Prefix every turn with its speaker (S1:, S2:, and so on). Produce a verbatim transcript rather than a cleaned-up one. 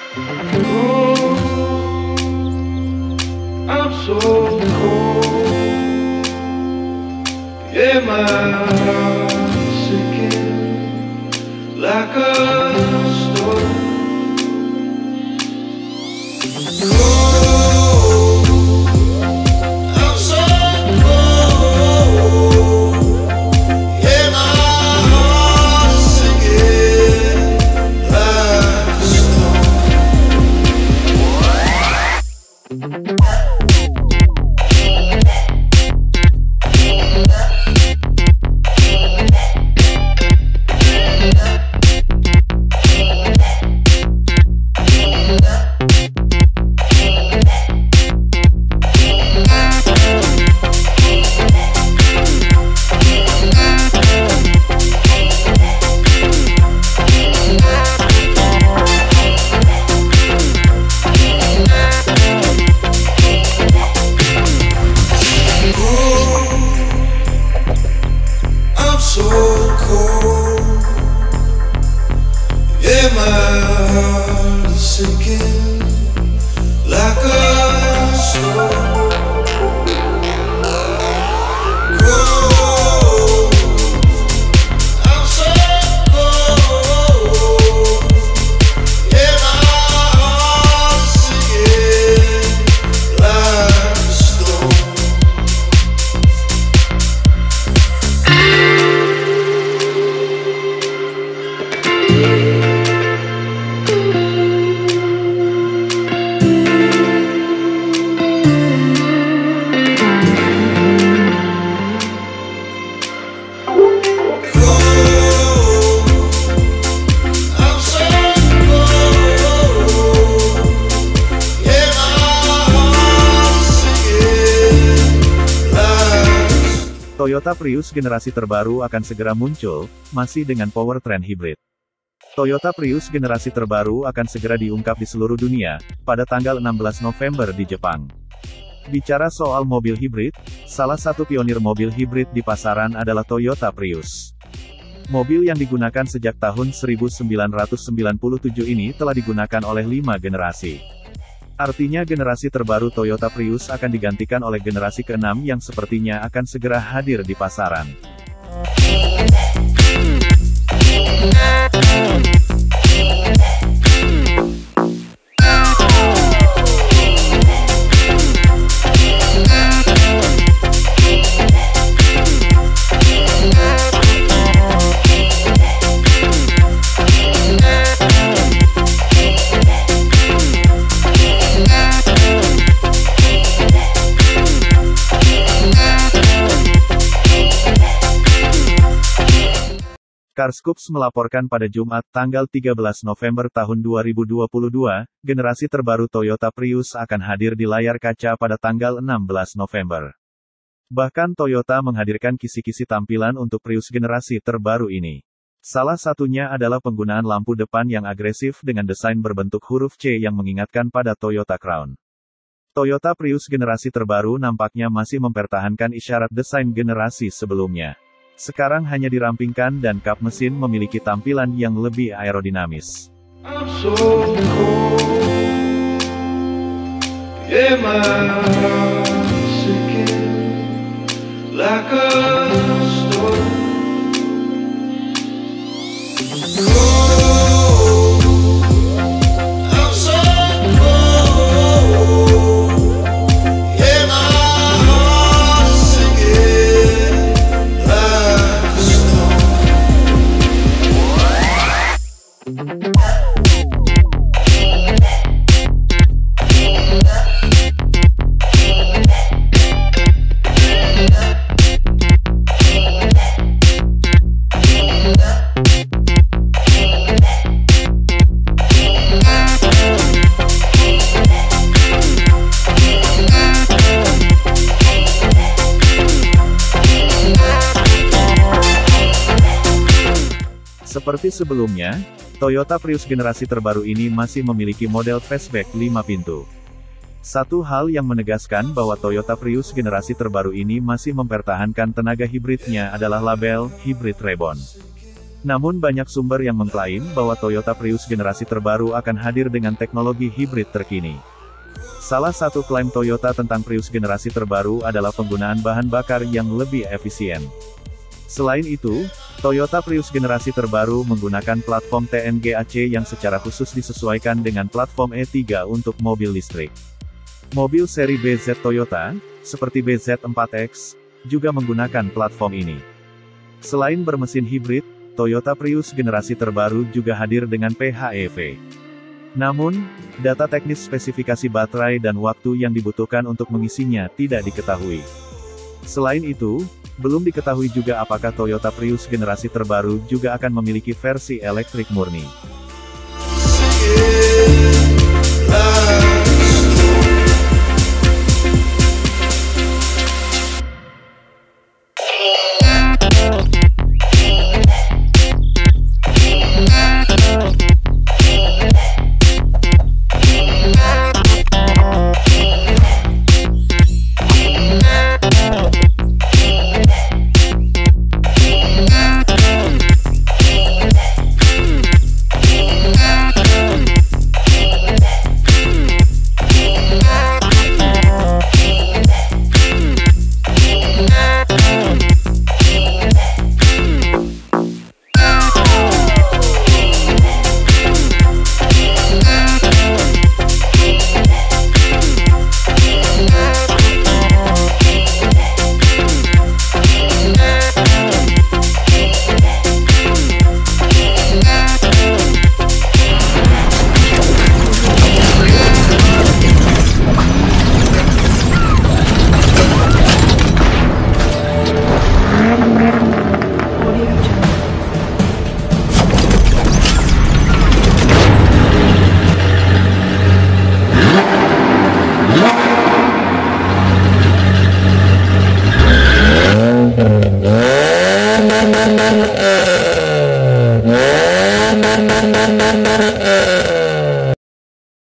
S1: Oh, I'm so cold. Yeah, my heart's sinking like a stone. Cold, I'm so cold. Yeah, my heart's sinking like a stone. So cold, yeah, my heart is sinking like a stone. Cold, I'm so cold, yeah, my heart is sinking like a stone.
S2: Toyota Prius generasi terbaru akan segera muncul, masih dengan powertrain hibrid. Toyota Prius generasi terbaru akan segera diungkap di seluruh dunia, pada tanggal enam belas November di Jepang. Bicara soal mobil hibrid, salah satu pionir mobil hibrid di pasaran adalah Toyota Prius. Mobil yang digunakan sejak tahun seribu sembilan ratus sembilan puluh tujuh ini telah digunakan oleh lima generasi. Artinya generasi terbaru Toyota Prius akan digantikan oleh generasi keenam yang sepertinya akan segera hadir di pasaran. Carscoops melaporkan pada Jumat, tanggal tiga belas November tahun dua ribu dua puluh dua, generasi terbaru Toyota Prius akan hadir di layar kaca pada tanggal enam belas November. Bahkan Toyota menghadirkan kisi-kisi tampilan untuk Prius generasi terbaru ini. Salah satunya adalah penggunaan lampu depan yang agresif dengan desain berbentuk huruf C yang mengingatkan pada Toyota Crown. Toyota Prius generasi terbaru nampaknya masih mempertahankan isyarat desain generasi sebelumnya. Sekarang hanya dirampingkan dan kap mesin memiliki tampilan yang lebih aerodinamis.
S1: I'm so cold, yeah, my heart's sinking like a stone. Cold, I'm so cold, yeah, my heart's sinking like a stone.
S2: Seperti sebelumnya, Toyota Prius generasi terbaru ini masih memiliki model fastback lima pintu. Satu hal yang menegaskan bahwa Toyota Prius generasi terbaru ini masih mempertahankan tenaga hibridnya adalah label Hybrid Reborn. Namun banyak sumber yang mengklaim bahwa Toyota Prius generasi terbaru akan hadir dengan teknologi hibrid terkini. Salah satu klaim Toyota tentang Prius generasi terbaru adalah penggunaan bahan bakar yang lebih efisien. Selain itu, Toyota Prius generasi terbaru menggunakan platform T N G A C yang secara khusus disesuaikan dengan platform E tiga untuk mobil listrik. Mobil seri B Z Toyota, seperti B Z empat X, juga menggunakan platform ini. Selain bermesin hibrid, Toyota Prius generasi terbaru juga hadir dengan P H E V. Namun, data teknis spesifikasi baterai dan waktu yang dibutuhkan untuk mengisinya tidak diketahui. Selain itu, belum diketahui juga apakah Toyota Prius generasi terbaru juga akan memiliki versi elektrik murni.
S3: Thank you.